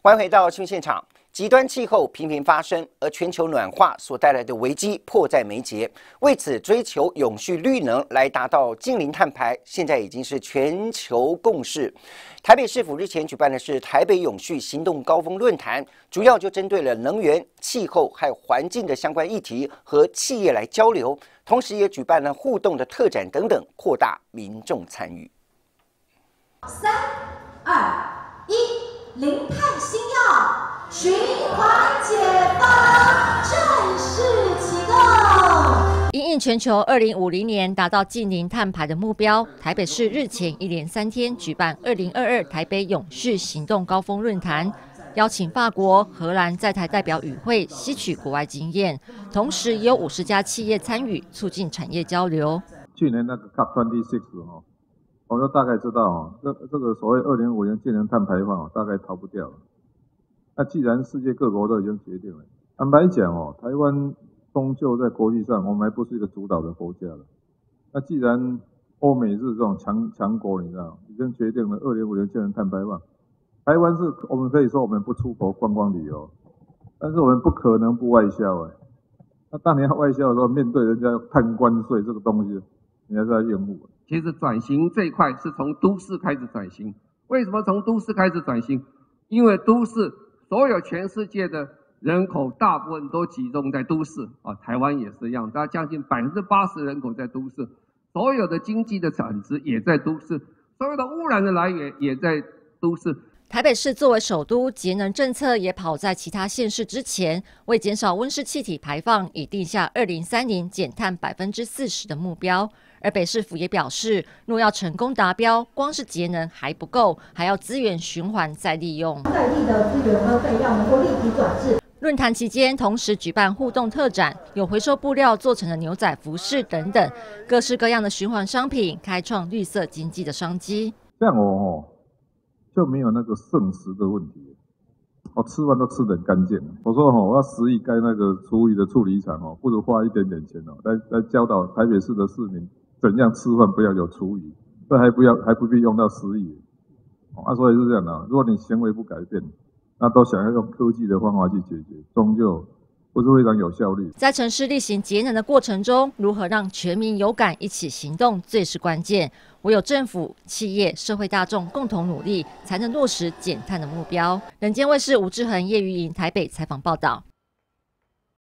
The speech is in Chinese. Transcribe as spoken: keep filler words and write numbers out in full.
欢迎回到新闻现场。极端气候频频发生，而全球暖化所带来的危机迫在眉睫。为此，追求永续绿能来达到净零碳排，现在已经是全球共识。台北市府日前举办的是台北永续行动高峰论坛，主要就针对了能源、气候还有环境的相关议题和企业来交流，同时也举办了互动的特展等等，扩大民众参与。 三、二、一，零碳新药。 循环解放正式启动。 因应全球二零五零年达到净零碳排的目标，台北市日前一连三天举办二零二二台北永续行动高峰论坛，邀请法国、荷兰在台代表与会，吸取国外经验，同时也有五十家企业参与，促进产业交流。 去年那个 C O P 二十六哈，我们大概知道哦，这这个所谓二零五零净零碳排放大概逃不掉了。 那既然世界各国都已经决定了，坦白讲哦，台湾终究在国际上，我们还不是一个主导的国家了。那既然欧美日这种强强国，你知道，已经决定了二零五零净零碳排放，台湾是我们可以说我们不出国观光旅游，但是我们不可能不外销哎。那当你要外销的时候，面对人家碳关税这个东西，你还是要应付。 其实转型这一块是从都市开始转型，为什么从都市开始转型？因为都市。 所有全世界的人口大部分都集中在都市啊，台湾也是一样，大概将近百分之八十人口在都市，所有的经济的产值也在都市，所有的污染的来源也在都市。 台北市作为首都，节能政策也跑在其他县市之前，为减少温室气体排放，已定下二零三零减碳百分之四十的目标。 而北市府也表示，若要成功达标，光是节能还不够，还要资源循环再利用。 在地的资源分配要能够立体转制。 论坛期间，同时举办互动特展，有回收布料做成的牛仔服饰等等，各式各样的循环商品，开创绿色经济的商机。 像我哦，就没有那个剩食的问题，我吃完都吃得很干净。我说哦，我要十亿盖那个厨余的处理厂哦，不如花一点点钱哦，来来教导台北市的市民。 怎样吃饭不要有厨余，这还不要还不必用到十亿，啊，所以是这样的。如果你行为不改变，那都想要用科技的方法去解决，终究不是非常有效率。 在城市力行节能的过程中，如何让全民有感一起行动，最是关键。唯有政府、企业、社会大众共同努力，才能落实减碳的目标。人间卫视吴志恒、叶玉莹台北采访报道。